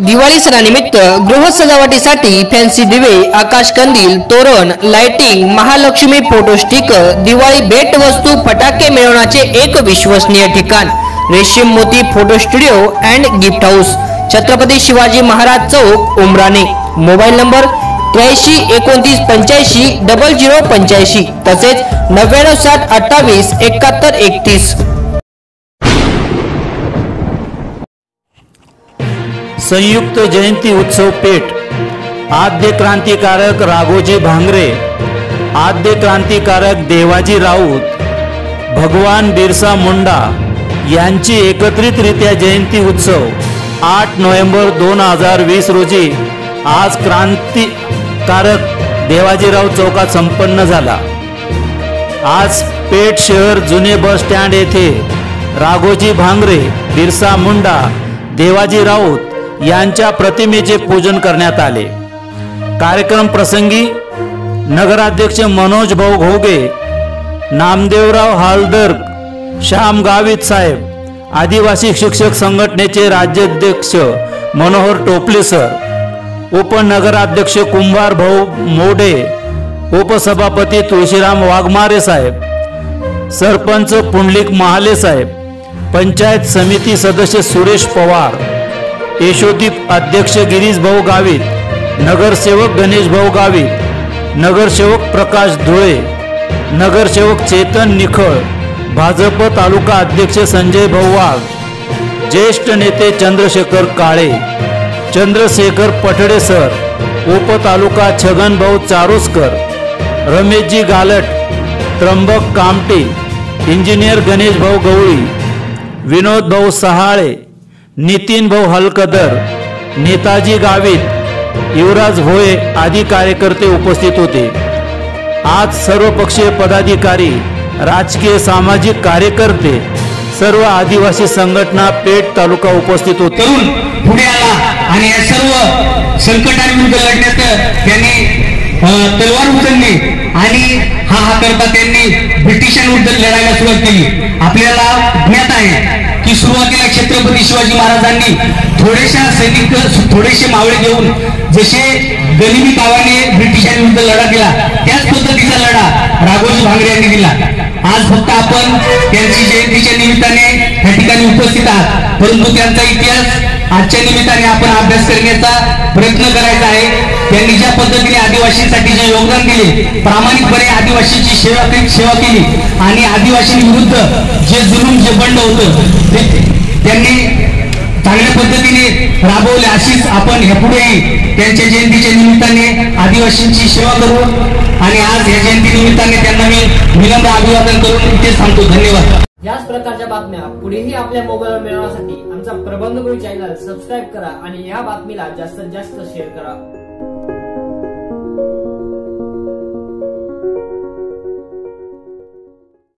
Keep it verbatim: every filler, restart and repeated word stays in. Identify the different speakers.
Speaker 1: दिवाळी सणानिमित्त गृह सजावटीसाठी फॅन्सी दिवे, आकाश कंदील, तोरण, lighting, Mahalakshmi photo sticker, Diwali भेट वस्तू, फटाके मिळवण्याचे एक विश्वसनीय ठिकाण Reshim Moti photo studio and gift house, Chhatrapati Shivaji Maharaj Chowk, Umrane. Mobile number त्र्याऐंशी एकोणतीस पंच्याऐंशी डबल झिरो पंच्याऐंशी तसेच नव्याण्णव सात अठ्ठावीस एकाहत्तर एकतीस।
Speaker 2: संयुक्त जयंती उत्सव पेठ, आद्य क्रांतिकारक राघोजी भांगरे, आद्य क्रांतिकारक देवाजी राऊत, भगवान बिरसा मुंडा यांची एकत्रितरित्या जयंती उत्सव आठ नोव्हेंबर दोन हजार वीस रोजी आज क्रांतिकारक देवाजीराव चौकात संपन्न झाला। आज पेठ शहर जुने बस स्टँड येथे राघोजी भांगरे, बिरसा मुंडा, देवाजी राऊत यांच्या प्रतिमेचे पूजन करण्यात आले। कार्यक्रम प्रसंगी नगराध्यक्ष मनोज भाऊ घोगे, नामदेवराव हालदर, श्याम गावित साहेब, आदिवासी शिक्षक संघटनेचे राज्याध्यक्ष मनोहर टोपले सर, उपनगराध्यक्ष कुंभार भाऊ मोडे, उपसभापती तुळशीराम वाघमारे साहेब, सरपंच पुंडलिक महाले साहेब, पंचायत समिती सदस्य सुरेश पवार, यशोदीप अध्यक्ष गिरीश भाऊ गावित, नगरसेवक गणेश भाऊ गावित, नगरसेवक प्रकाश धुळे, नगरसेवक चेतन निखळ, भाजप तालुका अध्यक्ष संजय भाऊ वाघ, ज्येष्ठ नेते चंद्रशेखर काळे, चंद्रशेखर पठडे सर, उपतालुका छगन भाऊ चारोस्कर, रमेशजी गालट, त्र्यंबक कामटे, इंजिनियर गणेश भाऊ गवळी, विनोद भाऊ सहाळे, नितीन भाऊ हलकदर, नेताजी गावित, युवराज भोये आदी कार्यकर्ते उपस्थित होते। आज सर्वपक्षीय पदाधिकारी, राजकीय सामाजिक कार्यकर्ते, सर्व आदिवासी संघटना पेठ तालुका उपस्थित होते।
Speaker 3: पुढे आला आणि या सर्व संकटांविरुद्ध लढण्यात त्यांनी तलवार उचलली आणि हा हा करता त्यांनी ब्रिटिशांविरुद्ध लढायला सुरुवात केली। आपल्याला ज्ञात आहे की सुरुवातीला छत्रपती शिवाजी महाराजांनी थोडेशा सैनिक, थोडेसे मावळे घेऊन जसे गनिमी कावाने ब्रिटिशांविरुद्ध लढा दिला त्याच पद्धतीचा लढा राघोजी भांगरे यांनी दिला। आज फक्त आपण त्यांची जयंतीच्या निमित्ताने या ठिकाणी उपस्थित आहात, परंतु त्यांचा इतिहास आजच्या निमित्ताने आपण अभ्यास करण्याचा प्रयत्न करायचा आहे। त्यांनी ज्या पद्धतीने आदिवासींसाठी जे योगदान दिले, प्रामाणिकपणे आदिवासींची सेवा सेवा केली आणि आदिवासींविरुद्ध जे जुलूम जे बंड होतं ते त्यांनी चांगल्या पद्धतीने राबवले। अशीच आपण ह्यापुढेही त्यांच्या जयंतीच्या निमित्ताने आदिवासींची सेवा करू आणि आज या जयंती निमित्ताने त्यांना मी विनम्र अभिवादन करून इथे थांबतो। धन्यवाद।
Speaker 1: याच प्रकारच्या बातम्या पुढेही आपल्या मोबाईलवर मिळवण्यासाठी आमचा प्रबंधगुरू चॅनल सबस्क्राईब करा आणि या बातमीला जास्तीत जास्त शेअर करा।